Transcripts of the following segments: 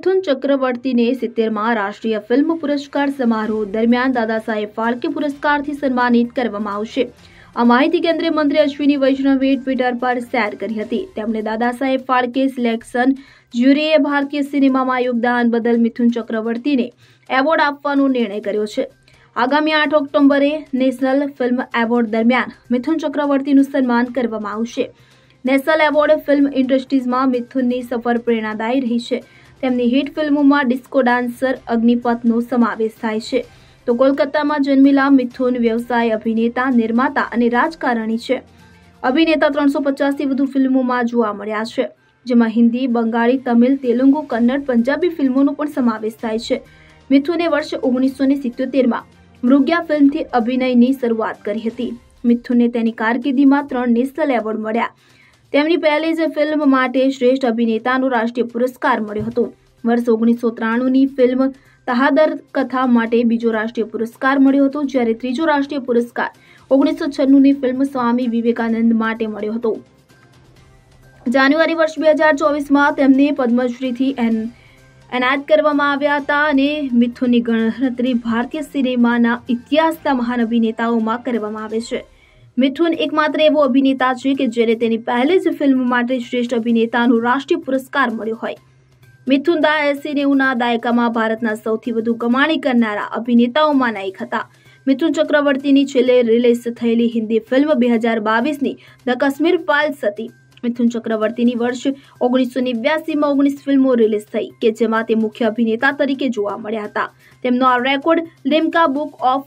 મિથુન ચક્રવર્તીને 70મા રાષ્ટ્રીય ફિલ્મ પુરસ્કાર સમારોહ દરમિયાન દાદા સાહેબ ફાલ્કે પુરસ્કારથી સન્માનિત કરવામાં આવશે। આ માહિતી કેન્દ્રીય મંત્રી અશ્વિની વૈષ્ણવે ટ્વિટર પર શેર કરી હતી। તેમણે દાદા સાહેબ ફાલ્કે સિલેક્શન જ્યુરીએ ભારતીય સિનેમામાં યોગદાન બદલ મિથુન ચક્રવર્તીને એવોર્ડ આપવાનો નિર્ણય કર્યો છે। આગામી 8 ઓક્ટોબરે નેશનલ ફિલ્મ એવોર્ડ દરમિયાન મિથુન ચક્રવર્તીનું સન્માન કરવામાં આવશે। નેશનલ એવોર્ડ ફિલ્મ ઇન્ડસ્ટ્રીઝમાં મિથુનની સફર પ્રેરણાદાયી રહી છે। તેમની હિટ ફિલ્મોમાં ડિસ્કો ડાન્સર, અગ્નિપથનો સમાવેશ થાય છે। તો કોલકાતામાં જન્મેલા મિથુન વ્યવસાય, અભિનેતા, નિર્માતા અને રાજકારણી છે। અભિનેતા 350થી વધુ ફિલ્મોમાં જોવા મળ્યા છે, જેમાં હિન્દી, બંગાળી, તમિલ, તેલુગુ, કન્નડ, પંજાબી ફિલ્મોનો પણ સમાવેશ થાય છે। મિથુને વર્ષ 1977માં મૃગ્યા ફિલ્મથી અભિનયની શરૂઆત કરી હતી। મિથુનને તેની કારકિર્દીમાં 3 નેશનલ એવોર્ડ મળ્યા। તેમની પહેલી જ ફિલ્મ માટે શ્રેષ્ઠ અભિનેતાનો રાષ્ટ્રીય પુરસ્કાર મળ્યો હતો। વર્ષ 1993ની ફિલ્મ તહાદર કથા માટે બીજો રાષ્ટ્રીય પુરસ્કાર મળ્યો હતો, જ્યારે ત્રીજો રાષ્ટ્રીય પુરસ્કાર 1996ની ફિલ્મ સ્વામી વિવેકાનંદ માટે મળ્યો હતો। જાન્યુઆરી વર્ષ 2024માં તેમને પદ્મશ્રીથી એનાયત કરવામાં આવ્યા હતા અને મિથુનની ગણતરી ભારતીય સિનેમાના ઇતિહાસના મહાન અભિનેતાઓમાં કરવામાં આવે છે। મિથુન એકમાત્ર એવો અભિનેતા છે કે જેને તેની પહેલી જ ફિલ્મ માટે શ્રેષ્ઠ અભિનેતાનો રાષ્ટ્રીય પુરસ્કાર મળ્યો હોય। મિથુન 80-90ના દાયકામાં ભારતના સૌથી વધુ કમાણી કરનારા અભિનેતાઓમાંના એક હતા। મિથુન ચક્રવર્તીની છેલ્લે રિલીઝ થયેલી હિન્દી ફિલ્મ 2022ની ધ કાશ્મીર ફાઇલ્સ હતી। મિથુન ચક્રવર્તીની વર્ષ 1989માં 19 ફિલ્મો રિલીઝ થઈ કે જેમાં તે મુખ્ય અભિનેતા તરીકે જોવા મળ્યા હતા। તેમનો આ રેકોર્ડ લિમ્કા બુક ઓફ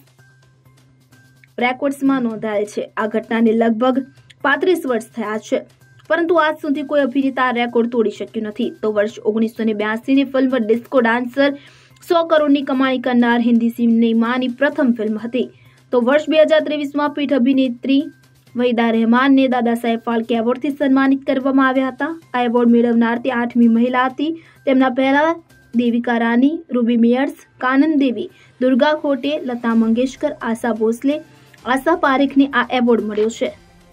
રેકોર્ડ્સમાં નોંધાયેલ છે। આ ઘટનાને લગભગ 35 વર્ષ થયા છે, પરંતુ આજ સુધી કોઈ અભિનેતા રેકોર્ડ તોડી શક્યું નથી। તો વર્ષ 1982ની ફિલ્મ ડિસ્કો ડાન્સર 100 કરોડની કમાણી કરનાર હિન્દી સિનેમાની પ્રથમ ફિલ્મ હતી। તો વર્ષ 2023માં પીઠ અભિનેત્રી વહીદા રહેમાનને દાદા સાહેબ ફાલ્કે એવોર્ડથી સન્માનિત કરવામાં આવ્યા હતા। આ એવોર્ડ મેળવનાર તે 8મી મહિલા હતી। તેમના પહેલા દેવિકા રાની, રૂબી મેયર્સ, કાનન દેવી, દુર્ગા ખોટે, લતા મંગેશકર, આશા ભોસલે, આશા પારેખને આ એવોર્ડ મળ્યો છે।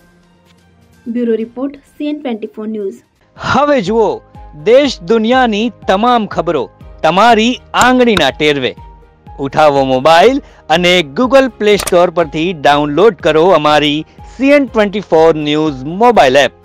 Bureau report, CN24 news. હવે જુઓ દેશ દુનિયાની તમામ ખબરો તમારી આંગળીના ટેરવે। ઉઠાવો મોબાઈલ અને Google Play Store પરથી ડાઉનલોડ કરો અમારી CN24 ન્યૂઝ મોબાઈલ એપ।